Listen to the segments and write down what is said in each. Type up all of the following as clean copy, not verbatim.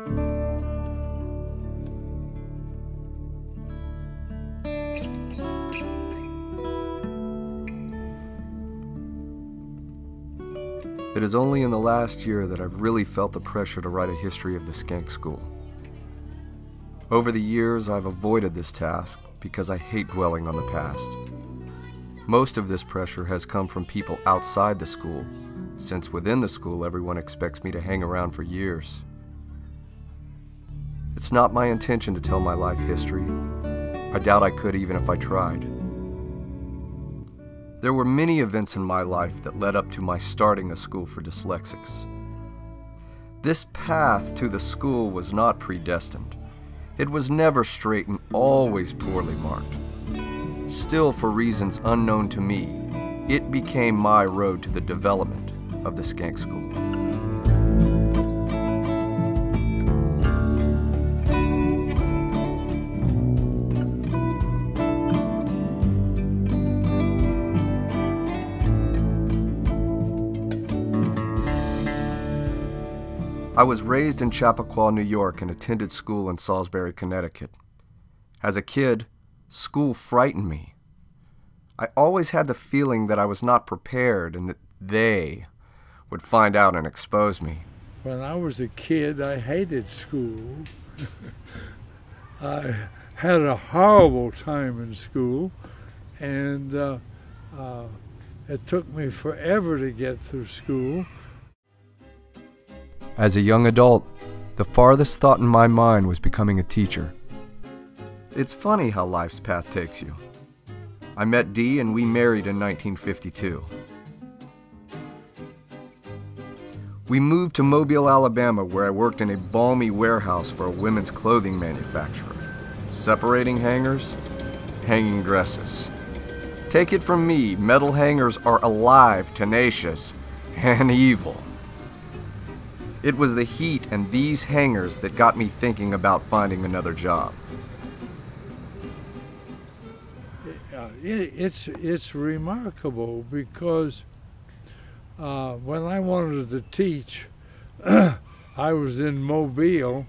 It is only in the last year that I've really felt the pressure to write a history of the Schenck School. Over the years, I've avoided this task because I hate dwelling on the past. Most of this pressure has come from people outside the school, since within the school everyone expects me to hang around for years. It's not my intention to tell my life history. I doubt I could even if I tried. There were many events in my life that led up to my starting a school for dyslexics. This path to the school was not predestined. It was never straight and always poorly marked. Still, for reasons unknown to me, it became my road to the development of the Schenck School. I was raised in Chappaqua, New York, and attended school in Salisbury, Connecticut. As a kid, school frightened me. I always had the feeling that I was not prepared and that they would find out and expose me. When I was a kid, I hated school. I had a horrible time in school, and it took me forever to get through school. As a young adult, the farthest thought in my mind was becoming a teacher. It's funny how life's path takes you. I met Dee and we married in 1952. We moved to Mobile, Alabama, where I worked in a balmy warehouse for a women's clothing manufacturer, separating hangers, hanging dresses. Take it from me, metal hangers are alive, tenacious, and evil. It was the heat and these hangers that got me thinking about finding another job. It's remarkable because when I wanted to teach, I was in Mobile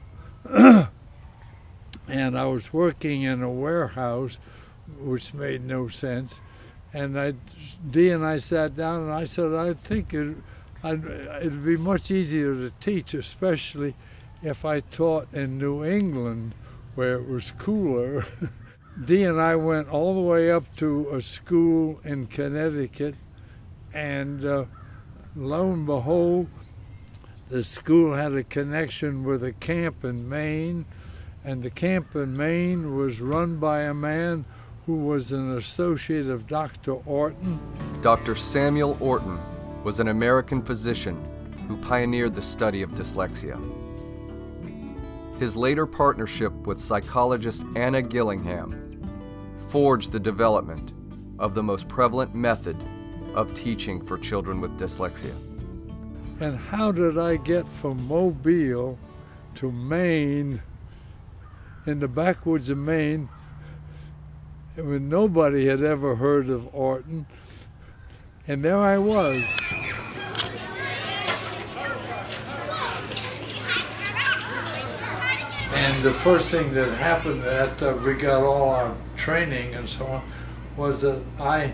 and I was working in a warehouse, which made no sense. And Dee and I sat down and I said, I think it'd be much easier to teach, especially if I taught in New England where it was cooler. Dee and I went all the way up to a school in Connecticut, and lo and behold, the school had a connection with a camp in Maine, and the camp in Maine was run by a man who was an associate of Dr. Orton. Dr. Samuel Orton was an American physician who pioneered the study of dyslexia. His later partnership with psychologist Anna Gillingham forged the development of the most prevalent method of teaching for children with dyslexia. And how did I get from Mobile to Maine, in the backwoods of Maine, when nobody had ever heard of Orton? And there I was. And the first thing that happened after we got all our training and so on was that I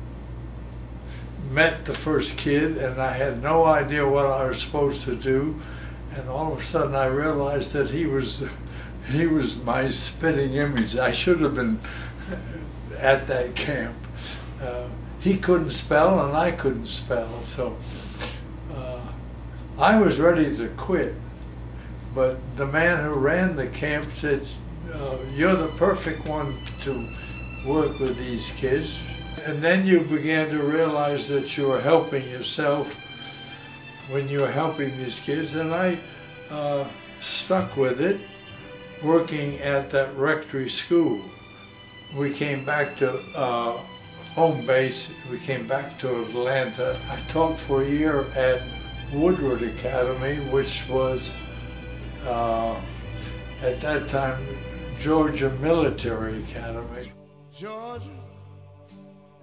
met the first kid and I had no idea what I was supposed to do. And all of a sudden I realized that he was my spitting image. I should have been at that camp. He couldn't spell and I couldn't spell, so I was ready to quit. But the man who ran the camp said, you're the perfect one to work with these kids. And then you began to realize that you were helping yourself when you were helping these kids. And I stuck with it, working at that rectory school. We came back to home base, we came back to Atlanta. I taught for a year at Woodward Academy, which was at that time Georgia Military Academy. Georgia.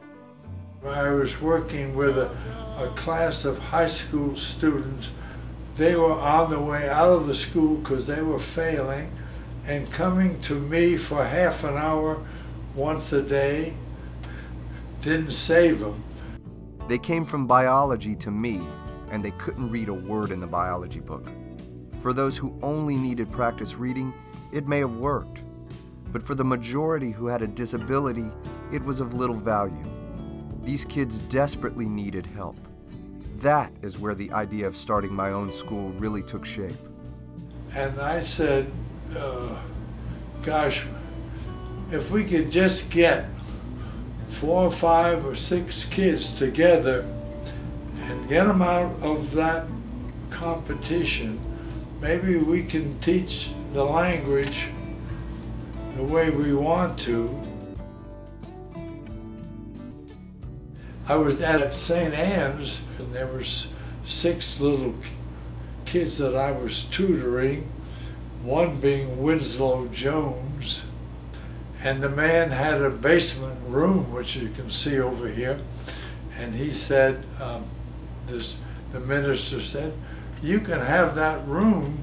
I was working with a class of high school students they were on the way out of the school because they were failing, and coming to me for half an hour once a day didn't save them. They came from biology to me, and they couldn't read a word in the biology book. For those who only needed practice reading, it may have worked. But for the majority who had a disability, it was of little value. These kids desperately needed help. That is where the idea of starting my own school really took shape. And I said, gosh, if we could just get 4 or 5 or 6 kids together and get them out of that competition, maybe we can teach the language the way we want to. I was at St. Anne's, and there was 6 little kids that I was tutoring, one being Winslow Jones, and the man had a basement room, which you can see over here, and he said, the minister said, you can have that room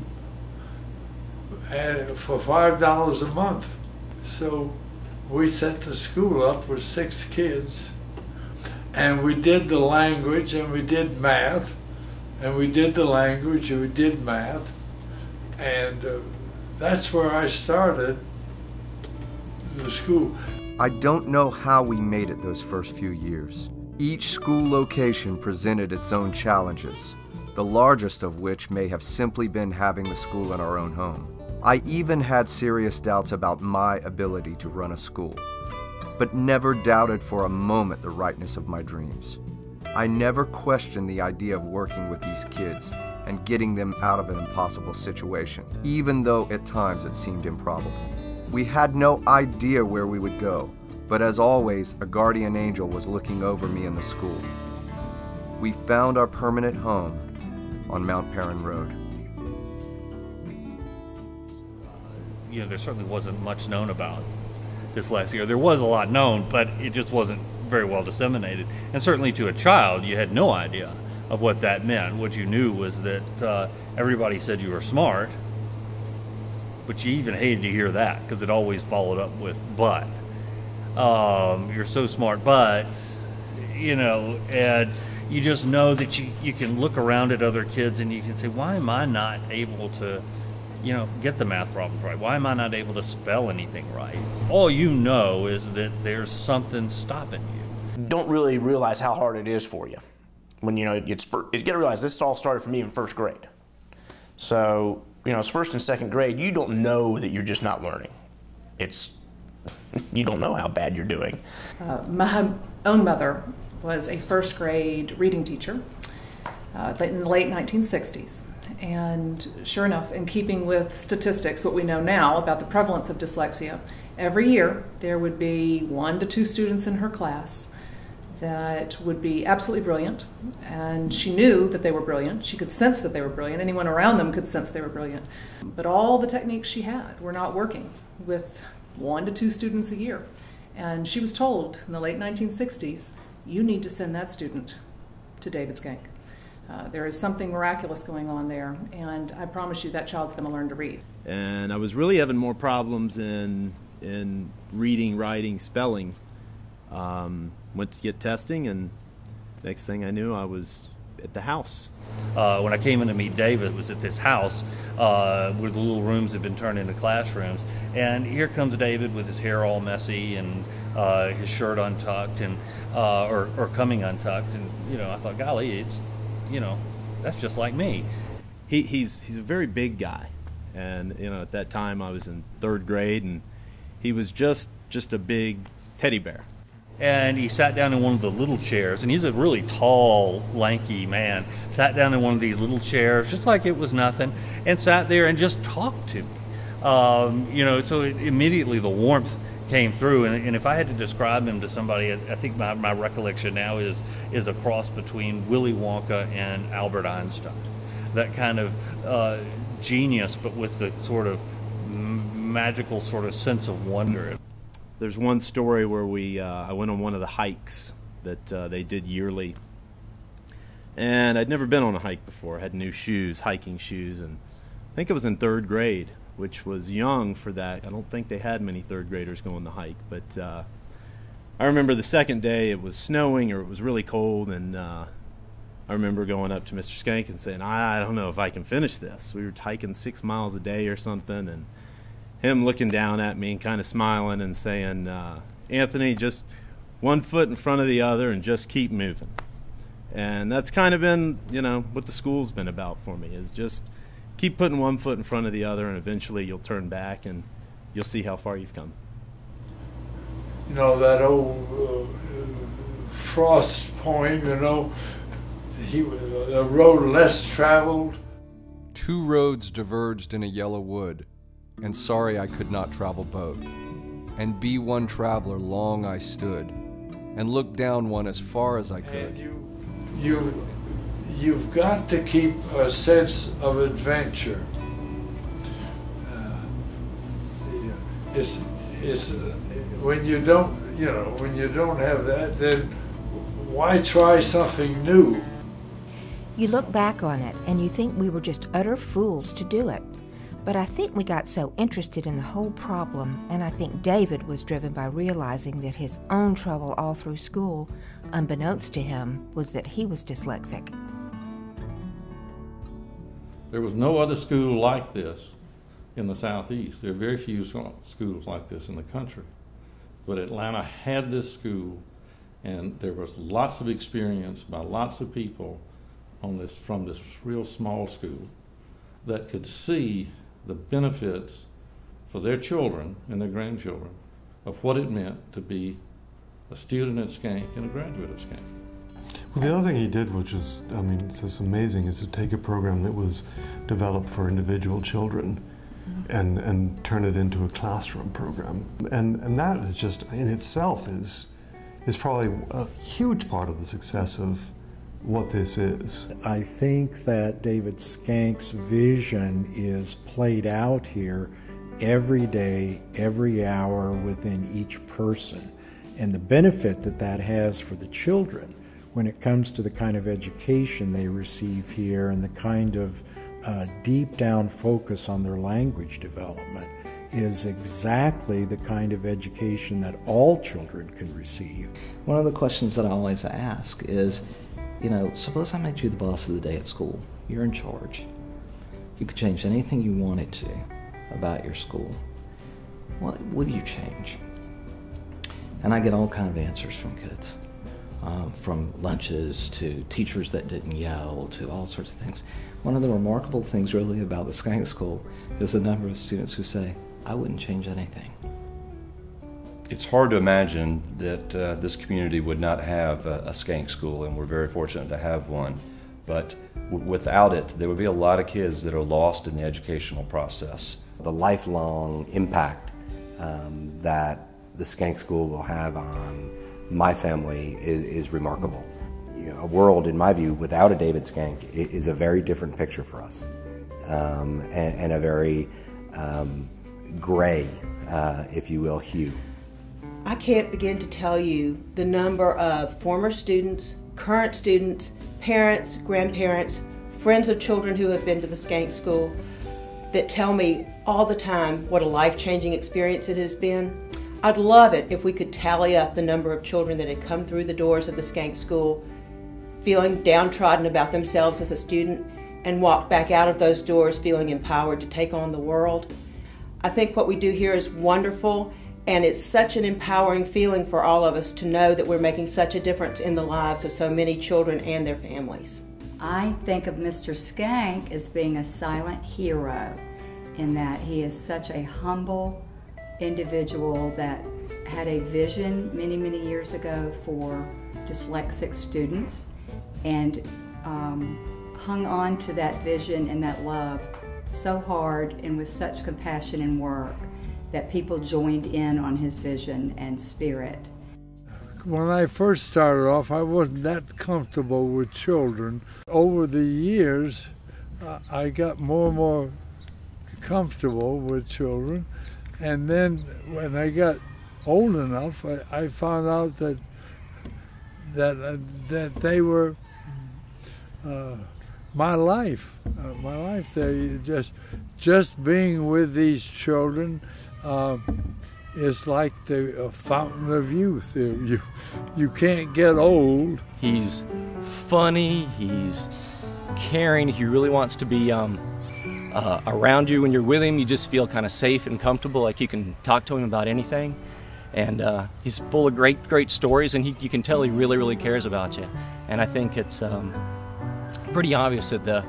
for $5 a month. So we set the school up with 6 kids, and we did the language, and we did math, and we did the language, and we did math, and that's where I started the school. I don't know how we made it those first few years. Each school location presented its own challenges, the largest of which may have simply been having the school in our own home. I even had serious doubts about my ability to run a school, but never doubted for a moment the rightness of my dreams. I never questioned the idea of working with these kids and getting them out of an impossible situation, even though at times it seemed improbable. We had no idea where we would go, but as always, a guardian angel was looking over me in the school. We found our permanent home on Mount Perrin Road. You know, there certainly wasn't much known about dyslexia. There was a lot known, but it just wasn't very well disseminated. And certainly to a child, you had no idea of what that meant. What you knew was that everybody said you were smart, but you even hated to hear that because it always followed up with but. You're so smart, but, you know, and you just know that you can look around at other kids and you can say, why am I not able to, you know, get the math problems right? Why am I not able to spell anything right? All you know is that there's something stopping you. Don't really realize how hard it is for you. When, you know, you got to realize this all started for me in 1st grade. So, you know, it's 1st and 2nd grade, you don't know that you're just not learning. You don't know how bad you're doing. My own mother was a 1st grade reading teacher in the late 1960s. And sure enough, in keeping with statistics, what we know now about the prevalence of dyslexia, every year there would be 1 to 2 students in her class that would be absolutely brilliant, and she knew that they were brilliant. She could sense that they were brilliant. Anyone around them could sense they were brilliant. But all the techniques she had were not working with 1 to 2 students a year. And she was told in the late 1960s, you need to send that student to David Schenck. There is something miraculous going on there, and I promise you that child's going to learn to read. And I was really having more problems in reading, writing, spelling. Went to get testing, and next thing I knew, I was at the house. When I came in to meet David, it was at this house where the little rooms had been turned into classrooms. And here comes David with his hair all messy and his shirt untucked and or coming untucked. And you know, I thought, golly, it's, you know, that's just like me. He's a very big guy, and you know, at that time I was in 3rd grade, and he was just a big teddy bear. And he sat down in one of the little chairs, and he's a really tall, lanky man. Sat down in one of these little chairs, just like it was nothing, and sat there and just talked to me. You know, so immediately the warmth came through, and if I had to describe him to somebody, I think my recollection now is a cross between Willy Wonka and Albert Einstein. That kind of genius, but with the sort of magical sort of sense of wonder. There's one story where I went on one of the hikes that they did yearly, And I'd never been on a hike before. I had new shoes, hiking shoes, and I think it was in 3rd grade, which was young for that. I don't think they had many 3rd graders going the hike, but I remember the second day it was snowing or it was really cold, and I remember going up to Mr. Schenck and saying, I don't know if I can finish this. We were hiking 6 miles a day or something, and him looking down at me and kind of smiling and saying, Anthony, just one foot in front of the other and just keep moving. And that's kind of been, what the school's been about for me, is just keep putting one foot in front of the other, and eventually you'll turn back and you'll see how far you've come. That old Frost poem, the road less traveled. 2 roads diverged in a yellow wood, and sorry I could not travel both. And be one traveler long I stood, and looked down one as far as I could. And you've got to keep a sense of adventure. It's when you don't have that, then why try something new? You look back on it and you think we were just utter fools to do it. But I think we got so interested in the whole problem, and I think David was driven by realizing that his own trouble all through school, unbeknownst to him, was that he was dyslexic. There was no other school like this in the Southeast. There are very few schools like this in the country. But Atlanta had this school, and there was lots of experience by lots of people from this real small school that could see the benefits for their children and their grandchildren of what it meant to be a student at Schenck and a graduate of Schenck. Well, the other thing he did, which is, it's just amazing, is to take a program that was developed for individual children and turn it into a classroom program. And that is just, in itself, is probably a huge part of the success of what this is. I think that David Schenck's vision is played out here every day, every hour within each person. And the benefit that has for the children when it comes to the kind of education they receive here and the kind of deep down focus on their language development is exactly the kind of education that all children can receive. One of the questions that I always ask is, suppose I made you the boss of the day at school. You're in charge. You could change anything you wanted to about your school. What would you change? And I get all kinds of answers from kids, from lunches to teachers that didn't yell to all sorts of things. One of the remarkable things really about the Schenck School is the number of students who say, I wouldn't change anything. It's hard to imagine that this community would not have a Schenck School, and we're very fortunate to have one. But without it, there would be a lot of kids that are lost in the educational process. The lifelong impact that the Schenck School will have on my family is remarkable. A world, in my view, without a David Schenck is a very different picture for us, and a very gray, if you will, hue. I can't begin to tell you the number of former students, current students, parents, grandparents, friends of children who have been to the Schenck School that tell me all the time what a life-changing experience it has been. I'd love it if we could tally up the number of children that had come through the doors of the Schenck School feeling downtrodden about themselves as a student and walked back out of those doors feeling empowered to take on the world. I think what we do here is wonderful, and it's such an empowering feeling for all of us to know that we're making such a difference in the lives of so many children and their families. I think of Mr. Schenck as being a silent hero in that he is such a humble individual that had a vision many, many years ago for dyslexic students and hung on to that vision and that love so hard and with such compassion and work that people joined in on his vision and spirit. When I first started off, I wasn't that comfortable with children. Over the years, I got more and more comfortable with children. And then when I got old enough, I found out that they were my life there. Just being with these children is like the fountain of youth. You can't get old. He's funny, he's caring, he really wants to be around you when you're with him. You just feel kind of safe and comfortable, like you can talk to him about anything. And he's full of great stories, and you can tell he really cares about you. And I think it's pretty obvious that the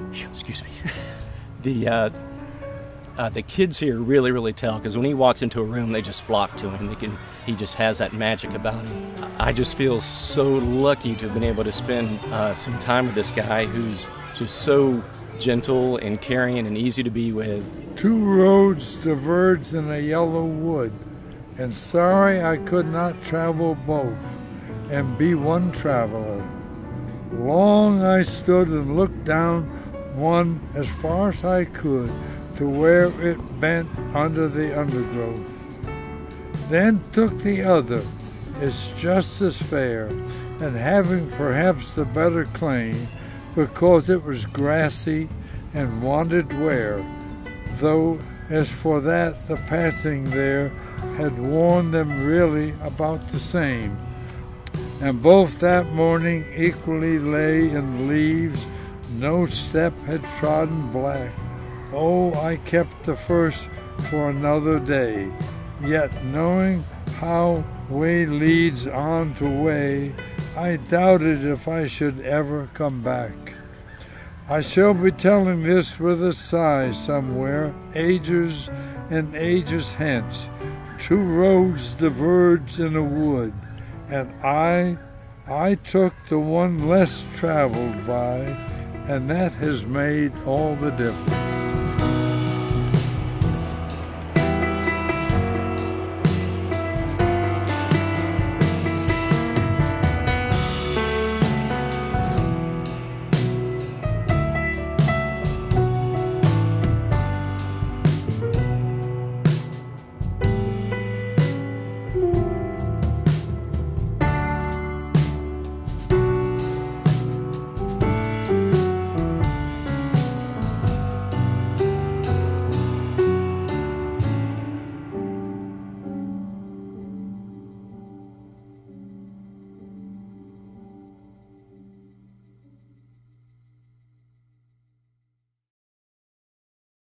kids here really tell, because when he walks into a room, they just flock to him. He just has that magic about him. I just feel so lucky to have been able to spend some time with this guy who's just so gentle and caring and easy to be with. Two roads diverged in a yellow wood, and sorry I could not travel both and be one traveler. Long I stood and looked down one as far as I could to where it bent under the undergrowth. Then took the other, it's just as fair, and having perhaps the better claim, because it was grassy and wanted wear, though as for that the passing there had worn them really about the same. And both that morning equally lay in leaves, no step had trodden black. Oh, I kept the first for another day, yet knowing how way leads on to way, I doubted if I should ever come back. I shall be telling this with a sigh somewhere, ages and ages hence. Two roads diverged in a wood, and I took the one less traveled by, and that has made all the difference.